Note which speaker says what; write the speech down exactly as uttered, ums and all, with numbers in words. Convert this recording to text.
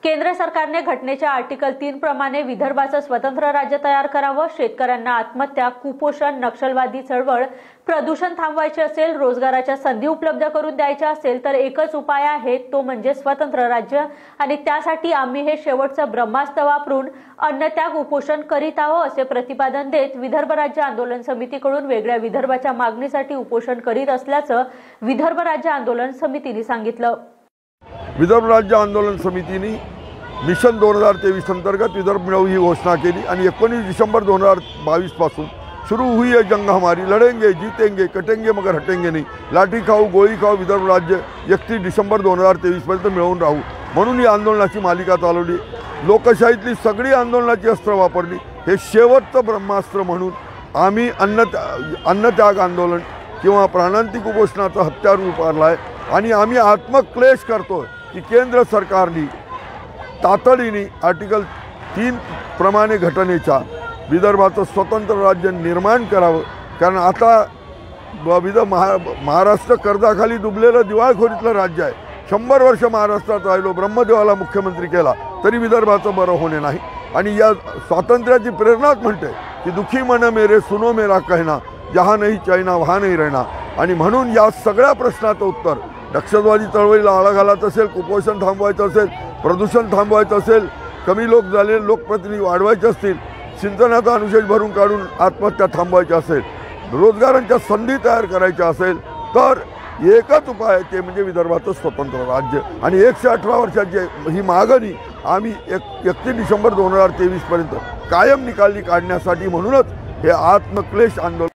Speaker 1: केंद्र सरकारने घटनेच्या आर्टिकल तीन प्रमाणे विदर्भाचं स्वतंत्र राज्य तयार करावं। शेतकऱ्यांना आत्महत्या, कुपोषण, नक्षलवादी चळवळ, प्रदूषण थांबवायचे असेल, रोजगाराच्या संधी उपलब्ध करून द्यायच्या असेल तर एकच उपाय आहे, तो म्हणजे स्वतंत्र राज्य। आणि त्यासाठी आम्ही हे शेवटचं ब्रह्मास्त्र वापरून अन्नत्याग उपोषण करीत आहोत असे प्रतिपादन देत विदर्भ राज्य आंदोलन समितीकडून वेगळ्या विदर्भाच्या मागणीसाठी उपोषण करीत असल्याचं विदर्भ राज्य आंदोलन समितीने सांगितलं।
Speaker 2: विदर्भ राज्य आंदोलन समितीने मिशन दोन हजार तेवीस अंतर्गत विदर्भ मिळव ही घोषणा केली आणि एकोणीस डिसेंबर दोन हजार बावीस पासून शुरू हुई है जंग हमारी, लड़ेंगे जीतेंगे कटेंगे मगर हटेंगे नहीं, लाठी खाऊ गोळी खाऊ विदर्भ राज्य एकतीस डिसेंबर दोन हजार तेवीस पर्यंत मिळवून राहू म्हणून ही आंदोलनाची मालिका चालवली। लोकशाहीतली सगळी आंदोलनाची अस्त्र वापरली। हे शेवटचं ब्रह्मास्त्र म्हणून आम्ही अन्न अन्नत्याग आंदोलन किंवा प्राणांतिक उपोषणाचा हत्यार उभारला आहे आणि आम्ही आत्मक्लेश करतोय की केंद्र सरकारने तातडीने आर्टिकल तीन प्रमाणे घटनेच्या विदर्भाचं स्वतंत्र राज्य निर्माण करावं। कारण आता विदर्भ महा महाराष्ट्र कर्जाखाली डुबलेलं दिवाळखोरीतलं राज्य आहे। शंभर वर्ष महाराष्ट्रात राहिलो, ब्रह्मदेवाला मुख्यमंत्री केला तरी विदर्भाचं बरं होणे नाही। आणि या स्वातंत्र्याची प्रेरणाच म्हणते की दुखी मन मेरे सुनो मेरा कहना, जहाँ नहीं चाइना वहाँ नहीं रहना। आणि म्हणून या सगळ्या प्रश्नाचं उत्तर नक्षलवादी चळवळीला आळा घालायचं असेल, कुपोषण थांबवायचं असेल, प्रदूषण थांबवायचं असेल, कमी लोक झालेले लोकप्रतिनिधी वाढवायचे असतील, सिंचनाचा अनुशेष भरून काढून आत्महत्या थांबवायची असेल, रोजगारांच्या संधी तयार करायच्या असेल तर एकच उपाय आहे, ते म्हणजे विदर्भाचं स्वतंत्र राज्य। आणि एकशे अठरा वर्षाची ही मागणी आम्ही एक एकतीस डिसेंबर दोन हजार तेवीस पर्यंत कायम निकाली काढण्यासाठी म्हणूनच हे आत्मक्लेश आंदोलन